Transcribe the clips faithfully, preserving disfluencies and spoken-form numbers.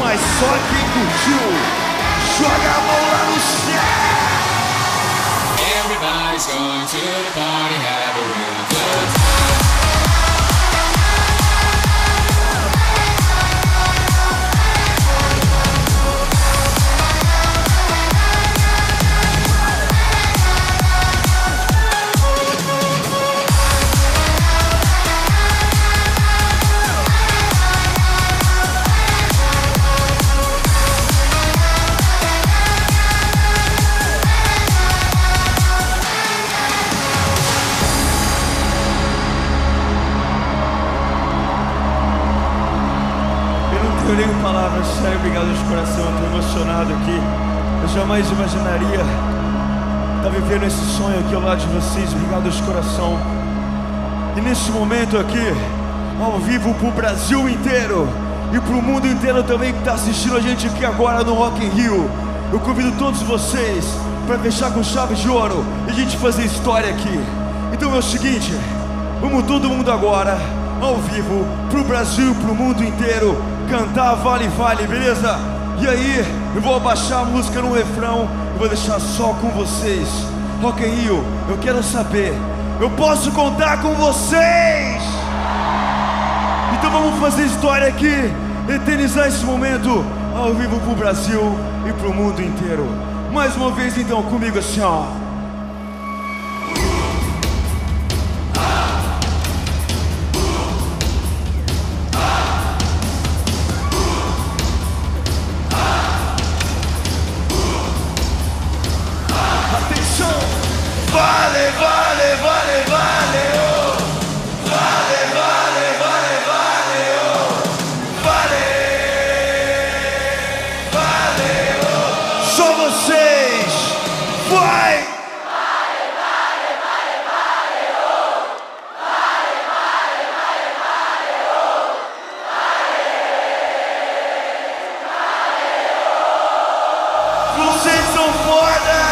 mas só quem curtiu, joga a mão lá no céu. Everybody's going to the party, have a real good time. Eu nem palavras, sério, obrigado de coração, eu tô emocionado aqui. Eu jamais imaginaria estar vivendo esse sonho aqui ao lado de vocês, obrigado de coração. E nesse momento aqui, ao vivo pro Brasil inteiro e pro mundo inteiro também que tá assistindo a gente aqui agora no Rock in Rio, eu convido todos vocês para fechar com chave de ouro e a gente fazer história aqui. Então é o seguinte, vamos todo mundo agora, ao vivo, pro Brasil e pro mundo inteiro, cantar Vale Vale, beleza? E aí, eu vou abaixar a música no refrão e vou deixar só com vocês. Rock in Rio, eu quero saber, eu posso contar com vocês? Então vamos fazer história aqui, eternizar esse momento ao vivo pro Brasil e pro mundo inteiro. Mais uma vez então comigo assim, ó. Vale, vale, vale, vale, oh. Vale, vale, vale, vale, oh. Vale, vale, oh. Só vocês, vai! Vale, vale, vale, vale, oh. Vale, vale, vale, vale, oh. Vale, vale, oh. Vocês são foda!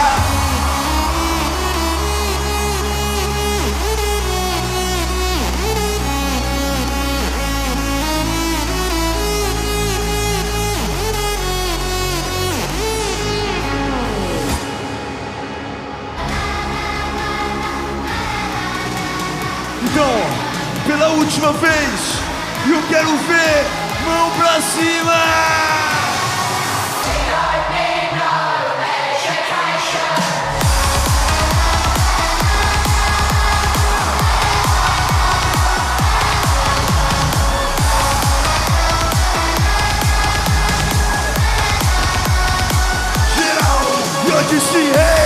Então, pela última vez, eu quero ver mão pra cima! Geral, eu disse hey!